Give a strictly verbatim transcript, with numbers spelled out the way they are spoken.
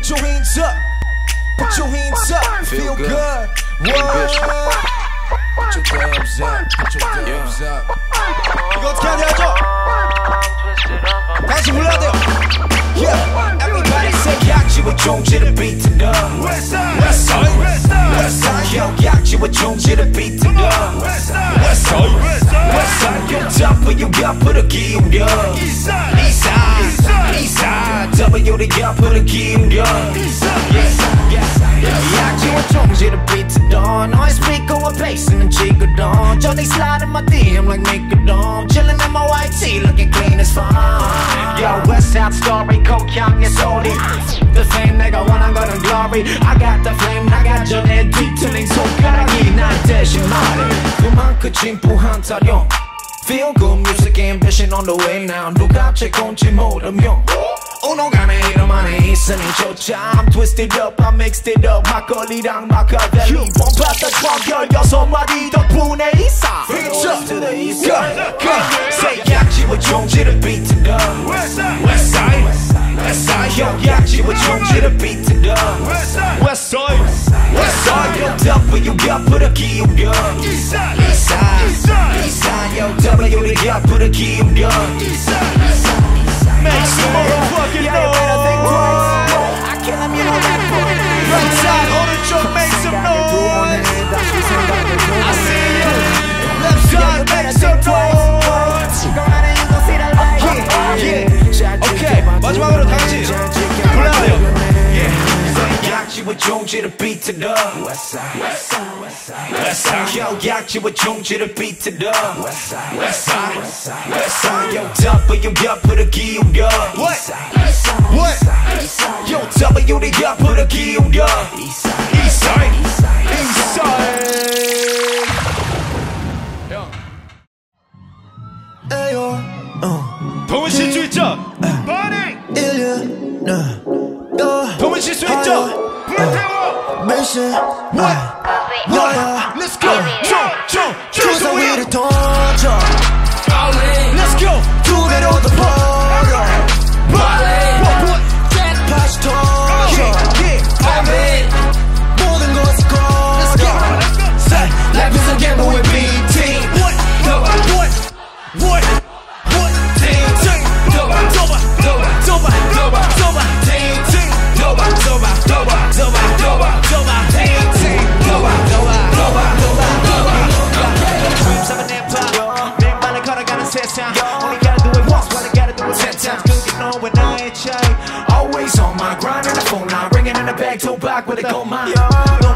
Put your hands up. Put your hands up. Feel good. What? Put your thumbs up. Put your thumbs up. 이거 어떻게 해야 되죠? 다시 불러야 돼요. Yeah. Everybody say 약지와 종지를 beat to the West side. West side. West side. Yo, 약지와 종지를 beat to the West side. West side. West side. Yo, W 옆으로 기울여. East side. East side. East side. W 옆으로 기울여. East side. 약지와 종지를 beat to the 너의 스피커와 베이스는 지거든. Johnny slide in my D M like make it on. Chillin' in my white tee looking clean as fuck. Yo, West Side Story, kok향의 소리. The fame 내가 원한 거는 glory. I got the flame, 나가 전에 뒤틀린 손가락이 날 대신 말해. 그만큼 진부한 타령. Feel good music ambition on the way now. 누가 채권지 모르면 오노간에 이름 안에 있으니 좋자. I'm twisted up, I mixed it up. 막걸리랑 마카데미 봄바다 광결 여섯 마디 덕분에 이사. Reach up to the east side. Say 약지와 종지를 beat to the West side. West side. West side. Yo, 약지와 종지를 beat to the West side. West side. West side. Yo, W 옆으로 기울여. East side. East side. East side. Yo, W 옆으로 기울여. East side. Make some motherfucking noise. I kill him, you know that boy. Right side, 오른쪽, make some noise. I see you. Left side, make some noise. Yeah, yeah. Okay, 마지막으로 다 같이 불러요. Yeah. 약지와 종지를 beat to the West side. West side. West side. Yo, 약지와 종지를 beat to the West side. West side. West side. Yo, W 옆으로 기울여. What? What? Yo, W 옆으로 기울여. East side. East side. East side. Ayo. 동은 실수 있죠? Party. 동은 실수 있죠? 불태워! Mission. What? What? Let's go. 총, 총, 조서 위를 던져. Let's go. 두 배로 더 벌어. What? 다시 터져. 모든 것을 걸어. Let's go. Say, life is a gamble with B T. What? What? What? What? What? Team, team. Doba, doba, doba, doba, doba, doba. Team, team. Doba, doba, doba, doba, doba, doba. Team, team. Doba, doba, doba, doba, doba. Dreams of an empire. 맨발을 걸어가는 세상. Only gotta do it once, but I gotta do it ten times. 그게 너와 나의 차이. Always on my grind and the phone line ringing in the back, toe back with a gold mine.